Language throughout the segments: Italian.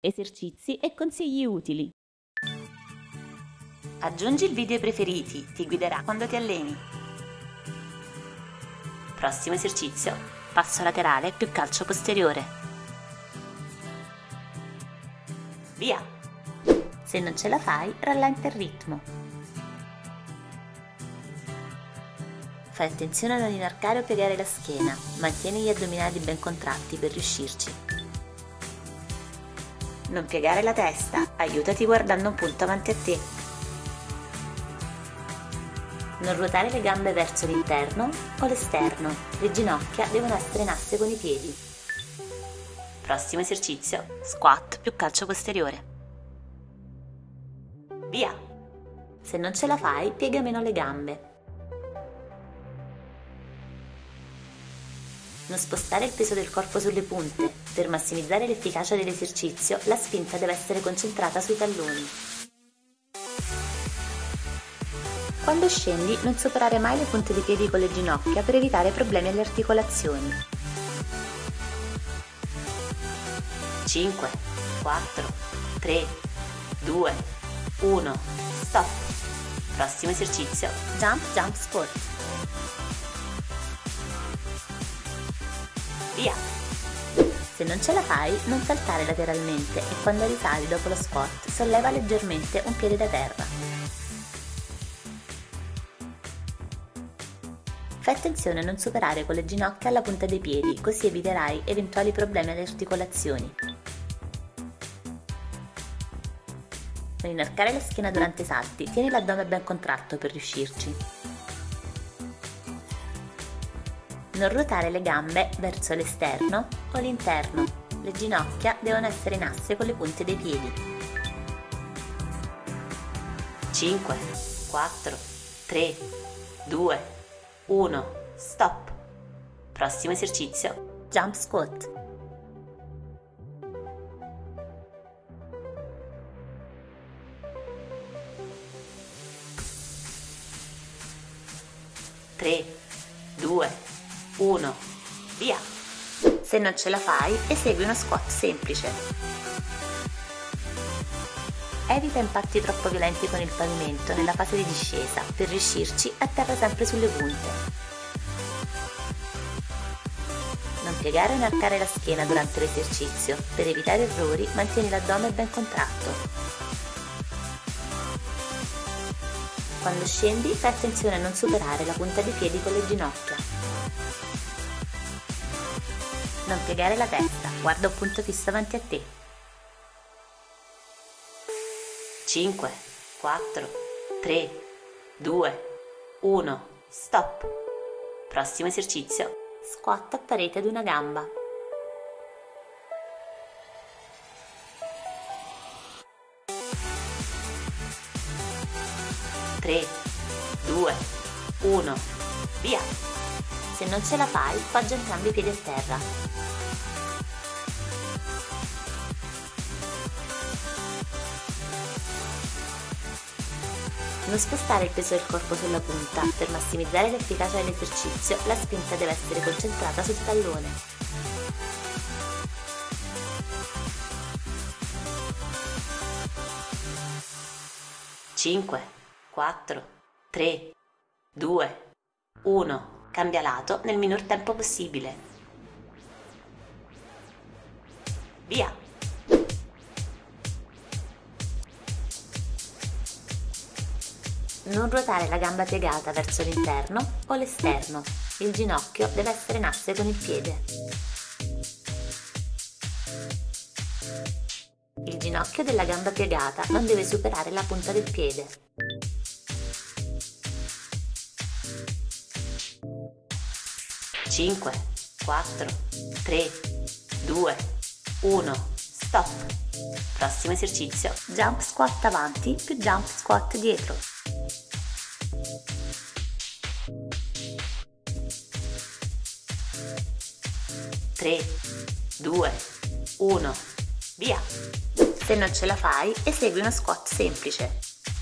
esercizi e consigli utili. Aggiungi il video ai preferiti, ti guiderà quando ti alleni. Prossimo esercizio, passo laterale più calcio posteriore. Via! Se non ce la fai, rallenta il ritmo. Fai attenzione a non inarcare o piegare la schiena, mantieni gli addominali ben contratti per riuscirci. Non piegare la testa, aiutati guardando un punto avanti a te. Non ruotare le gambe verso l'interno o l'esterno, le ginocchia devono essere in asse con i piedi. Prossimo esercizio, squat più calcio posteriore. Via! Se non ce la fai, piega meno le gambe. Non spostare il peso del corpo sulle punte. Per massimizzare l'efficacia dell'esercizio, la spinta deve essere concentrata sui talloni. Quando scendi, non superare mai le punte dei piedi con le ginocchia per evitare problemi alle articolazioni. 5, 4, 3, 2, 1, stop! Prossimo esercizio, jump, jump, squat. Via! Se non ce la fai, non saltare lateralmente e quando risali dopo lo squat, solleva leggermente un piede da terra. Fai attenzione a non superare con le ginocchia la punta dei piedi, così eviterai eventuali problemi alle articolazioni. Non inarcare la schiena durante i salti, tieni l'addome ben contratto per riuscirci. Non ruotare le gambe verso l'esterno o l'interno, le ginocchia devono essere in asse con le punte dei piedi. 5, 4, 3, 2, 1, stop! Prossimo esercizio, jump squat. Tre, 2, 1, via! Se non ce la fai, esegui uno squat semplice. Evita impatti troppo violenti con il pavimento nella fase di discesa, per riuscirci atterra sempre sulle punte. Non piegare o inarcare la schiena durante l'esercizio, per evitare errori mantieni l'addome ben contratto. Quando scendi fai attenzione a non superare la punta dei piedi con le ginocchia. Non piegare la testa, guarda un punto fisso avanti a te. 5, 4, 3, 2, 1, stop! Prossimo esercizio, squat a parete ad una gamba. Tre, 2, 1, via! Se non ce la fai, poggia entrambi i piedi a terra. Non spostare il peso del corpo sulla punta, per massimizzare l'efficacia dell'esercizio la spinta deve essere concentrata sul tallone. Cinque, 4, 3, 2, 1, cambia lato nel minor tempo possibile. Via! Non ruotare la gamba piegata verso l'interno o l'esterno, il ginocchio deve essere in asse con il piede. Il ginocchio della gamba piegata non deve superare la punta del piede. Cinque, 4, 3, 2, 1, stop! Prossimo esercizio, jump squat avanti più jump squat dietro. 3, 2, 1, via! Se non ce la fai, esegui uno squat semplice.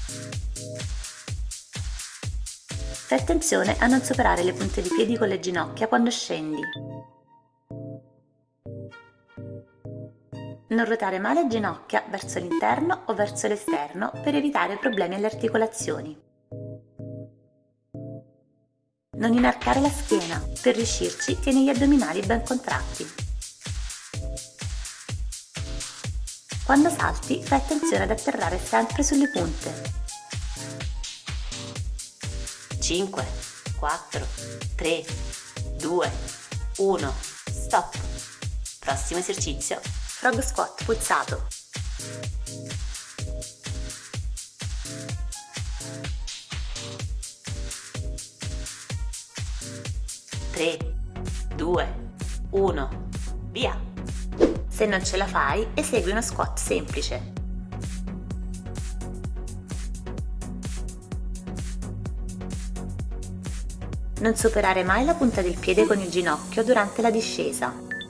Fai attenzione a non superare le punte di piedi con le ginocchia quando scendi. Non ruotare mai le ginocchia verso l'interno o verso l'esterno per evitare problemi alle articolazioni. Non inarcare la schiena, per riuscirci tieni gli addominali ben contratti. Quando salti fai attenzione ad atterrare sempre sulle punte. 5, 4, 3, 2, 1, stop. Prossimo esercizio, frog squat pulsato. 3, 2, 1, via! Se non ce la fai, esegui uno squat semplice. Non superare mai la punta del piede con il ginocchio durante la discesa.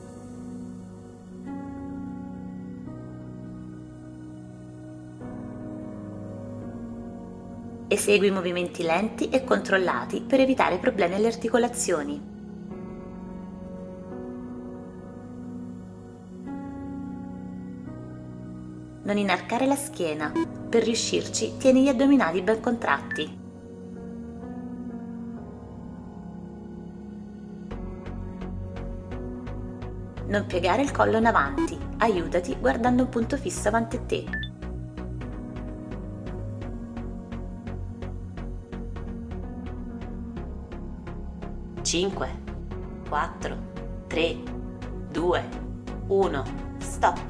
Esegui movimenti lenti e controllati per evitare problemi alle articolazioni. Non inarcare la schiena. Per riuscirci, tieni gli addominali ben contratti. Non piegare il collo in avanti. Aiutati guardando un punto fisso avanti a te. 5, 4, 3, 2, 1, stop.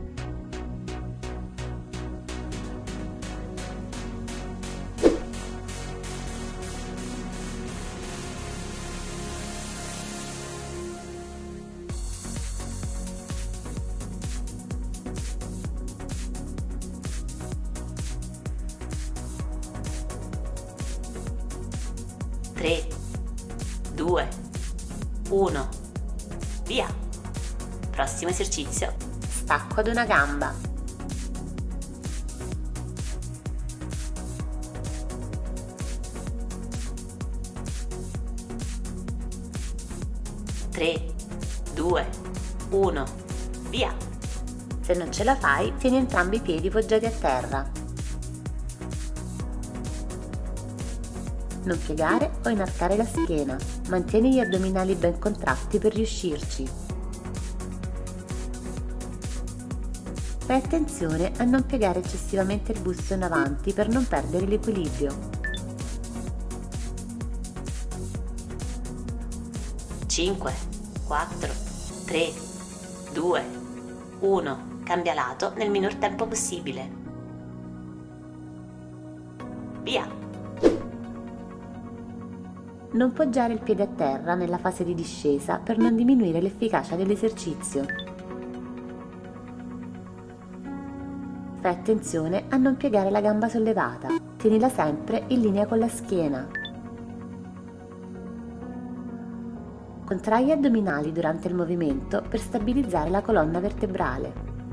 Tre, 2, 1, via! Prossimo esercizio, stacco ad una gamba. 3, 2, 1, via! Se non ce la fai, tieni entrambi i piedi poggiati a terra. Non piegare o inarcare la schiena, mantieni gli addominali ben contratti per riuscirci. Fai attenzione a non piegare eccessivamente il busto in avanti per non perdere l'equilibrio. 5, 4, 3, 2, 1, cambia lato nel minor tempo possibile. Via! Non poggiare il piede a terra nella fase di discesa per non diminuire l'efficacia dell'esercizio. Fai attenzione a non piegare la gamba sollevata, tienila sempre in linea con la schiena. Contrai gli addominali durante il movimento per stabilizzare la colonna vertebrale.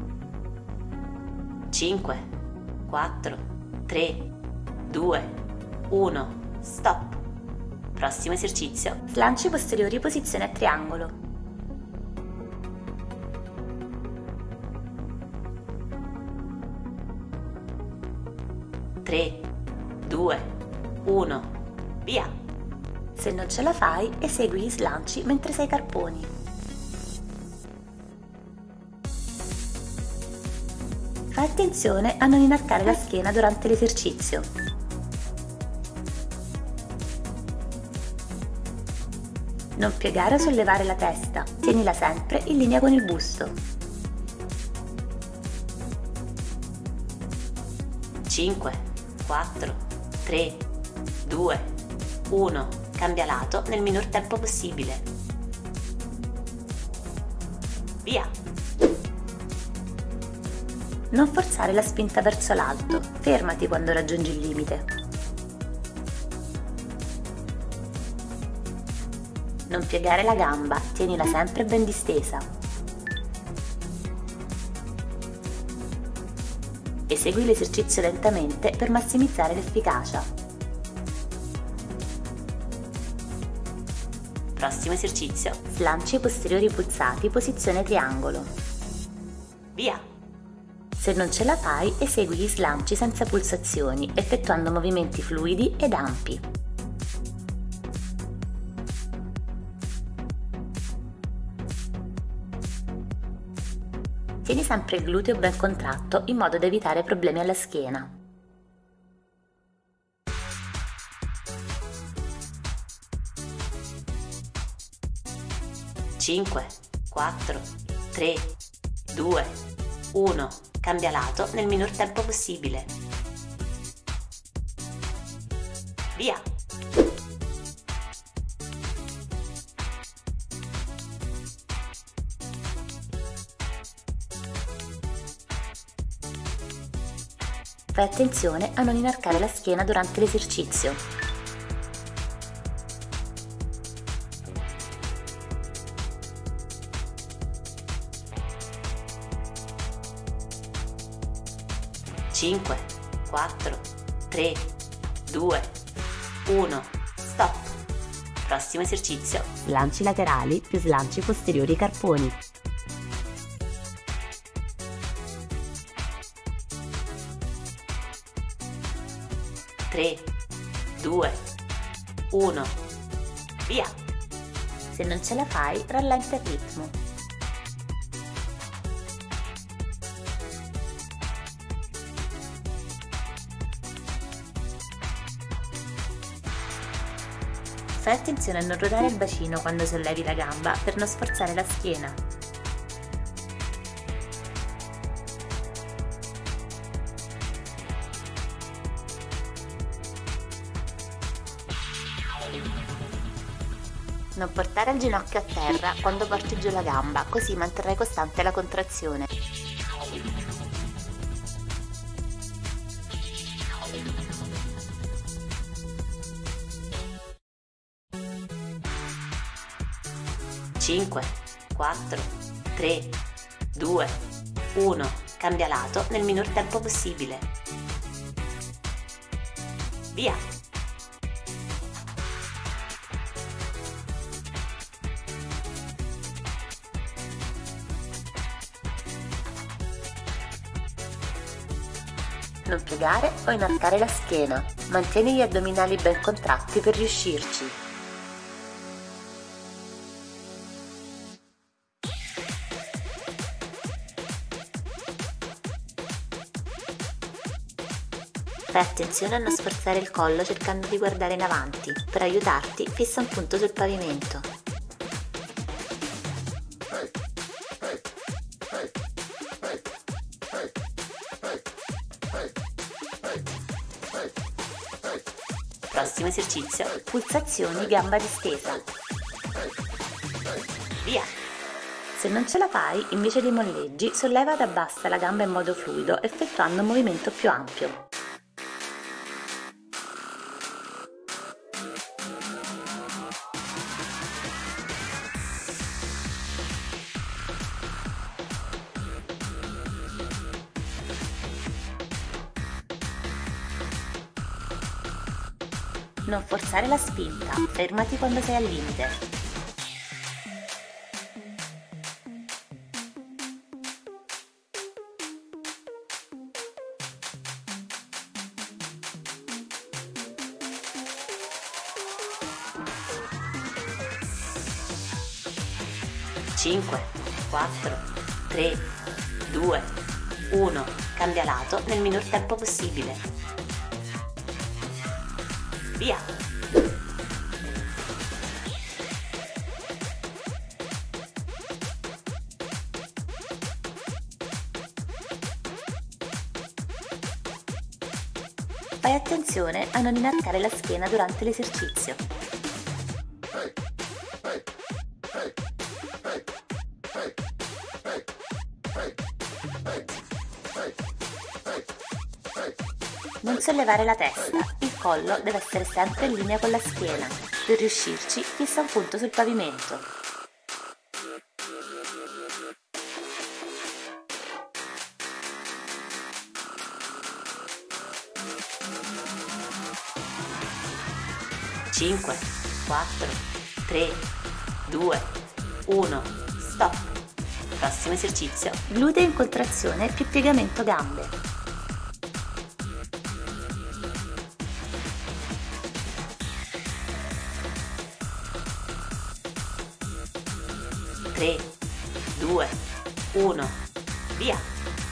5, 4, 3, 2, 1, stop! Prossimo esercizio, slanci posteriori posizione a triangolo. 3, 2, 1, via! Se non ce la fai, esegui gli slanci mentre sei carponi. Fai attenzione a non inarcare la schiena durante l'esercizio. Non piegare o sollevare la testa, tienila sempre in linea con il busto. 5, 4, 3, 2, 1, cambia lato nel minor tempo possibile. Via! Non forzare la spinta verso l'alto, fermati quando raggiungi il limite. Non piegare la gamba, tienila sempre ben distesa. Esegui l'esercizio lentamente per massimizzare l'efficacia. Prossimo esercizio, slanci posteriori puzzati, posizione triangolo. Via! Se non ce la fai, esegui gli slanci senza pulsazioni, effettuando movimenti fluidi ed ampi. Tieni sempre il gluteo ben contratto in modo da evitare problemi alla schiena. Cinque, 4, 3, 2, 1. Cambia lato nel minor tempo possibile. Via! Fai attenzione a non inarcare la schiena durante l'esercizio. Cinque, 4, 3, 2, 1. Stop! Prossimo esercizio. Slanci laterali più slanci posteriori carponi. 3, 2, 1. Via! Se non ce la fai, rallenta il ritmo. Fai attenzione a non ruotare il bacino quando sollevi la gamba per non sforzare la schiena. Non portare il ginocchio a terra quando porti giù la gamba, così manterrai costante la contrazione. Cinque, 4, 3, 2, 1. Cambia lato nel minor tempo possibile. Via! Non piegare o inarcare la schiena. Mantieni gli addominali ben contratti per riuscirci. Fai attenzione a non sforzare il collo cercando di guardare in avanti. Per aiutarti, fissa un punto sul pavimento. Prossimo esercizio, pulsazioni gamba distesa. Via! Se non ce la fai, invece dei molleggi, solleva ed abbassa la gamba in modo fluido, effettuando un movimento più ampio. Non forzare la spinta, fermati quando sei al limite. Cinque, 4, 3, 2, 1. Cambia lato nel minor tempo possibile. Via! Fai attenzione a non inarcare la schiena durante l'esercizio. Non sollevare la testa, il collo deve essere sempre in linea con la schiena. Per riuscirci, fissa un punto sul pavimento. Cinque, 4, 3, 2, 1. Stop! Prossimo esercizio, glutei in contrazione più piegamento gambe. 3, 2, 1, via!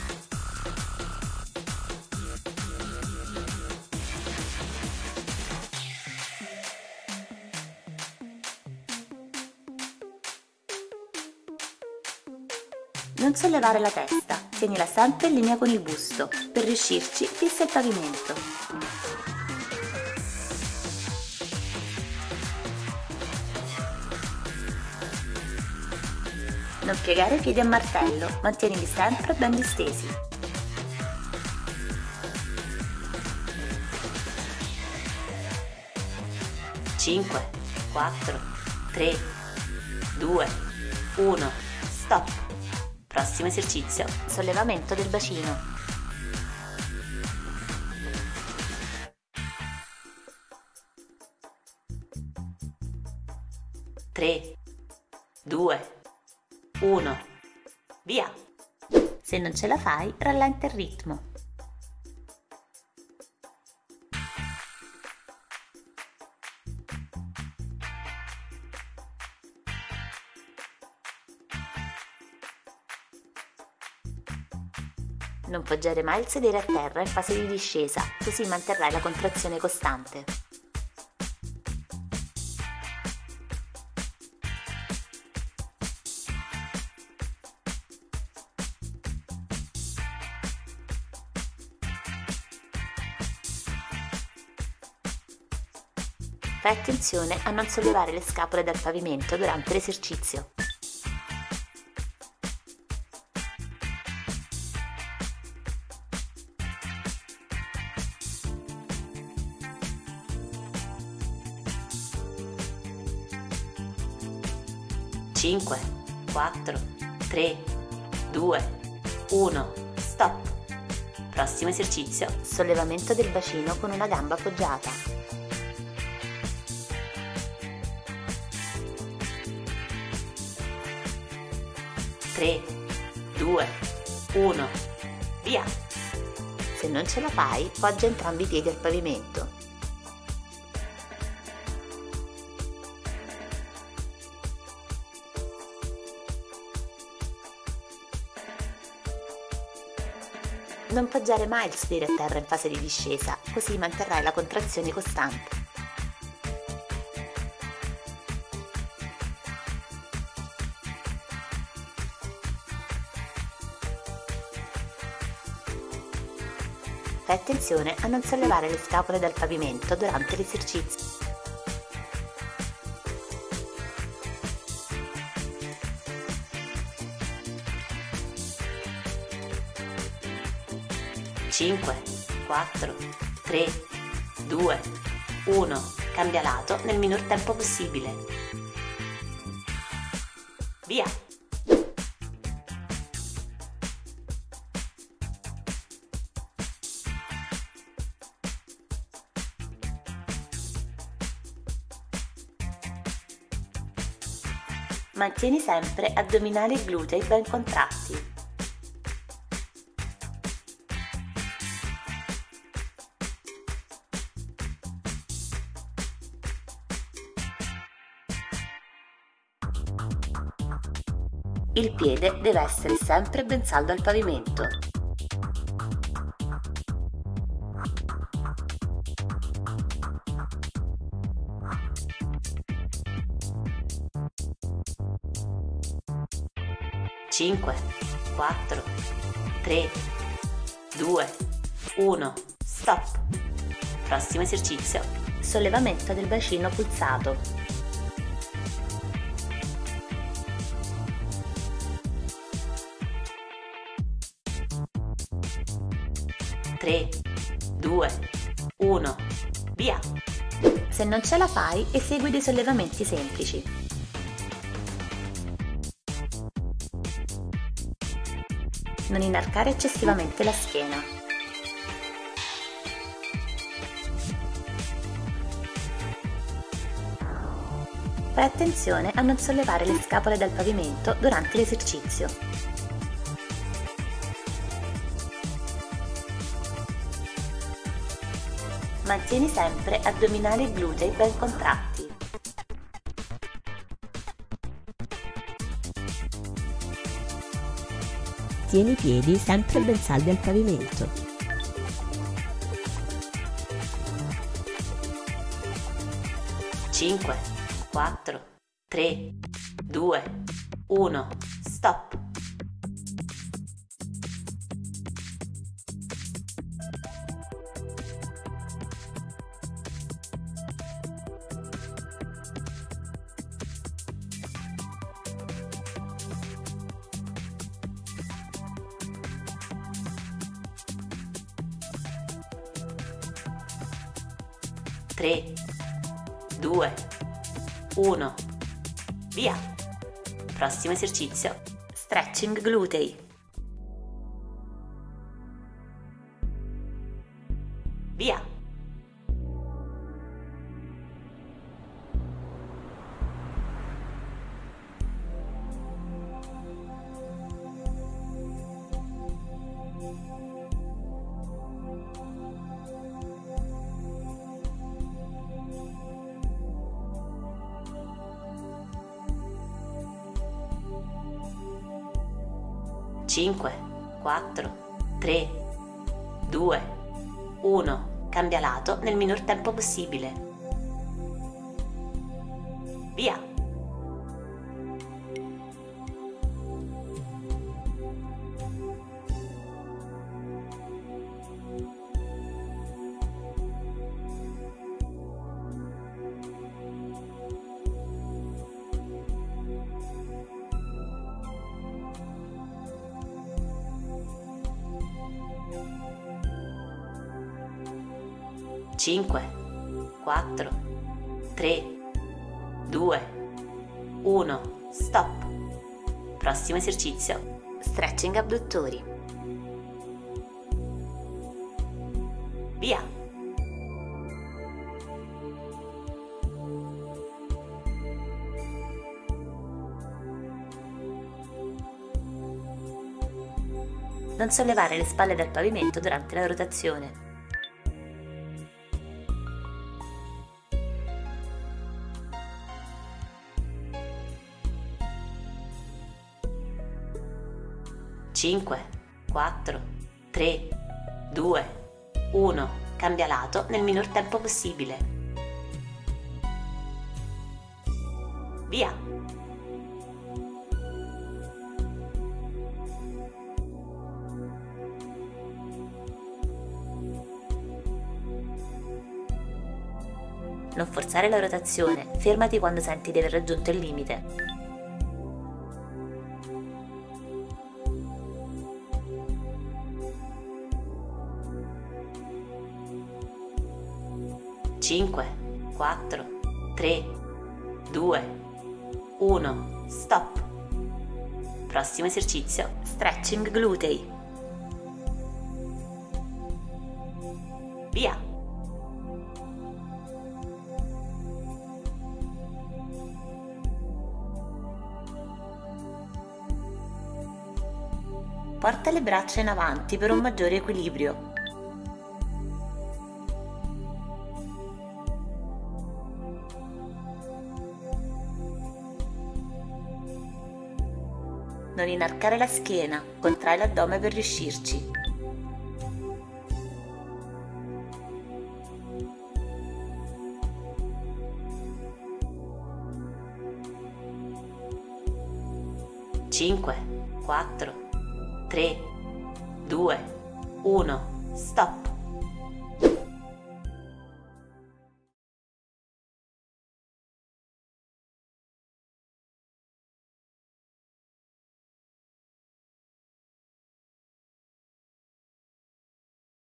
Non sollevare la testa, tienila sempre in linea con il busto. Per riuscirci, fissa il pavimento. Non piegare i piedi a martello, mantienili sempre ben distesi. Cinque, 4, 3, 2, 1, stop! Prossimo esercizio, sollevamento del bacino. 3, 2, 1, via! Se non ce la fai, rallenta il ritmo. Non poggiare mai il sedere a terra in fase di discesa, così manterrai la contrazione costante. Fai attenzione a non sollevare le scapole dal pavimento durante l'esercizio. Cinque, 4, 3, 2, 1, stop! Prossimo esercizio, sollevamento del bacino con una gamba appoggiata. 3, 2, 1, via! Se non ce la fai, poggia entrambi i piedi al pavimento. Non poggiare mai il sedere a terra in fase di discesa, così manterrai la contrazione costante. Fai attenzione a non sollevare le scapole dal pavimento durante l'esercizio. Cinque, 4, 3, 2, 1, cambia lato nel minor tempo possibile. Via! Mantieni sempre addominali e glutei ben contratti. 'Il piede deve essere sempre ben saldo al pavimento. Cinque, 4, 3, 2, 1, stop! Prossimo esercizio, sollevamento del bacino pulsato. 3, 2, 1, via! Se non ce la fai, esegui dei sollevamenti semplici. Non inarcare eccessivamente la schiena. Fai attenzione a non sollevare le scapole dal pavimento durante l'esercizio. Mantieni sempre addominali e glutei ben contratti. Tieni i piedi sempre ben saldi al pavimento. 5, 4, 3, 2, 1, stop. Tre, 2, 1, via! Prossimo esercizio, stretching glutei. Via! Cinque, 4, 3, 2, 1, cambia lato nel minor tempo possibile. Via! Cinque, 4, 3, 2, 1, stop. Prossimo esercizio, stretching abduttori. Via! Non sollevare le spalle dal pavimento durante la rotazione. Cinque, 4, 3, 2, 1, cambia lato nel minor tempo possibile. Via! Non forzare la rotazione, fermati quando senti di aver raggiunto il limite. Cinque, 4, 3, 2, 1, stop. Prossimo esercizio, stretching glutei. Via! Porta le braccia in avanti per un maggiore equilibrio. Non inarcare la schiena, contrai l'addome per riuscirci. Cinque, 4, 3, 2, 1, stop.